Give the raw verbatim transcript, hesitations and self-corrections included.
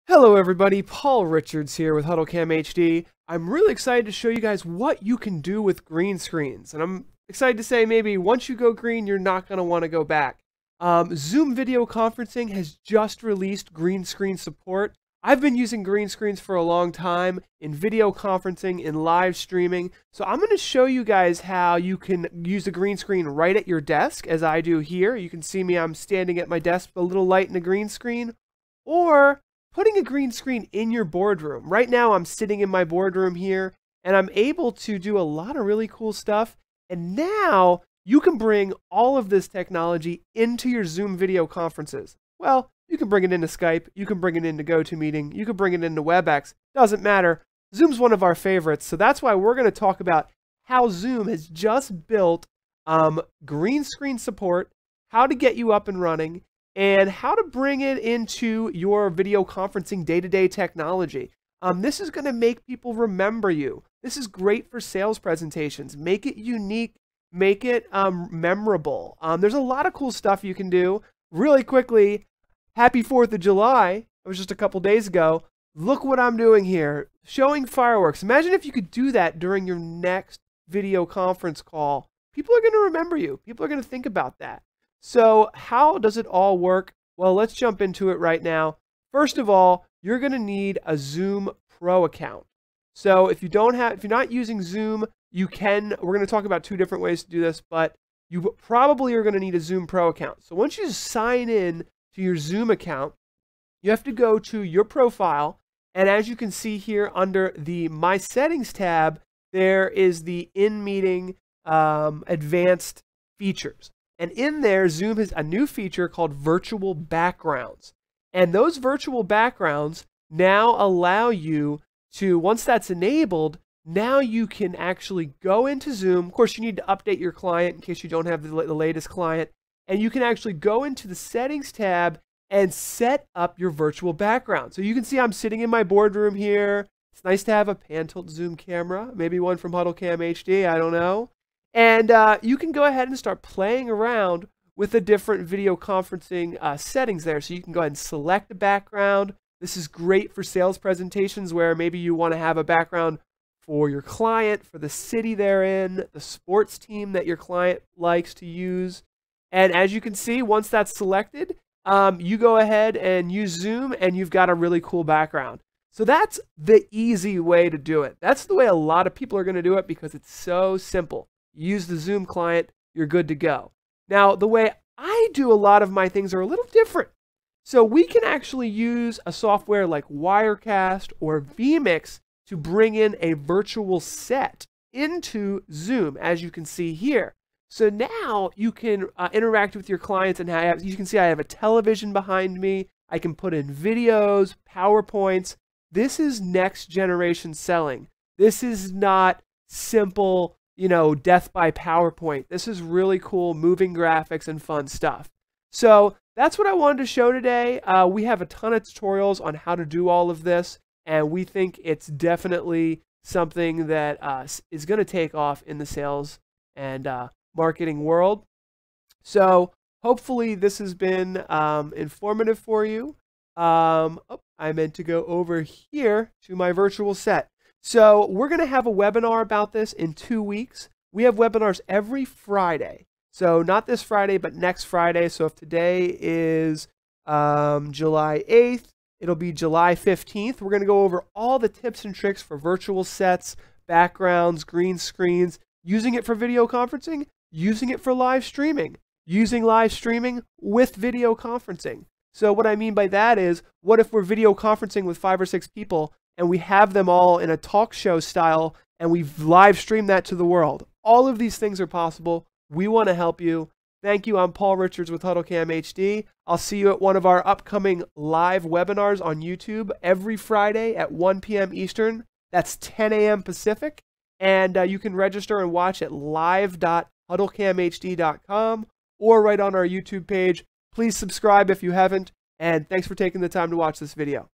Hello everybody, Paul Richards here with HuddleCam H D. I'm really excited to show you guys what you can do with green screens. And I'm excited to say maybe once you go green, you're not going to want to go back. Um, Zoom video conferencing has just released green screen support. I've been using green screens for a long time in video conferencing, in live streaming. So I'm going to show you guys how you can use a green screen right at your desk, as I do here. You can see me, I'm standing at my desk with a little light and a green screen. Or putting a green screen in your boardroom. Right now I'm sitting in my boardroom here and I'm able to do a lot of really cool stuff. And now you can bring all of this technology into your Zoom video conferences. Well, you can bring it into Skype, you can bring it into GoToMeeting, you can bring it into WebEx, doesn't matter. Zoom's one of our favorites, so that's why we're going to talk about how Zoom has just built um, green screen support, how to get you up and running, and how to bring it into your video conferencing day-to-day technology. Um, this is going to make people remember you. This is great for sales presentations. Make it unique, make it um, memorable. Um, there's a lot of cool stuff you can do. Really quickly, happy fourth of July. It was just a couple days ago. Look what I'm doing here, showing fireworks. Imagine if you could do that during your next video conference call. People are going to remember you. People are going to think about that. So how does it all work? Well, let's jump into it right now. First of all, you're going to need a Zoom Pro account. So if you don't have, if you're not using Zoom, you can, we're going to talk about two different ways to do this, but you probably are going to need a Zoom Pro account. So once you sign in to your Zoom account, you have to go to your profile. And as you can see here under the My Settings tab, there is the in-meeting um, advanced features. And in there, Zoom has a new feature called virtual backgrounds. And those virtual backgrounds now allow you to, once that's enabled, now you can actually go into Zoom. Of course, you need to update your client in case you don't have the, the latest client. And you can actually go into the settings tab and set up your virtual background. So you can see I'm sitting in my boardroom here. It's nice to have a pan-tilt zoom camera, maybe one from HuddleCam H D, I don't know. And uh, you can go ahead and start playing around with the different video conferencing uh, settings there. So you can go ahead and select a background. This is great for sales presentations where maybe you want to have a background for your client, for the city they're in, the sports team that your client likes to use. And as you can see, once that's selected, um, you go ahead and use Zoom and you've got a really cool background. So that's the easy way to do it. That's the way a lot of people are going to do it because it's so simple. Use the Zoom client, you're good to go. Now, the way I do a lot of my things are a little different. So we can actually use a software like Wirecast or vMix to bring in a virtual set into Zoom, as you can see here. So now you can uh, interact with your clients and have, you can see I have a television behind me. I can put in videos, PowerPoints. This is next generation selling. This is not simple, you know, death by PowerPoint. This is really cool, moving graphics and fun stuff. So that's what I wanted to show today. Uh, we have a ton of tutorials on how to do all of this, and we think it's definitely something that uh, is going to take off in the sales and uh, marketing world. So hopefully this has been um, informative for you. Um, oh, I meant to go over here to my virtual set. So we're going to have a webinar about this in two weeks. We have webinars every Friday. So not this Friday, but next Friday. So if today is um, July eighth, it'll be July fifteenth. We're going to go over all the tips and tricks for virtual sets, backgrounds, green screens, using it for video conferencing, using it for live streaming, using live streaming with video conferencing. So what I mean by that is, what if we're video conferencing with five or six people and we have them all in a talk show style, and we've live streamed that to the world? All of these things are possible. We want to help you. Thank you. I'm Paul Richards with HuddleCam H D. I'll see you at one of our upcoming live webinars on YouTube every Friday at one P M Eastern. That's ten A M Pacific. And uh, you can register and watch at live dot huddle cam h d dot com or right on our YouTube page. Please subscribe if you haven't. And thanks for taking the time to watch this video.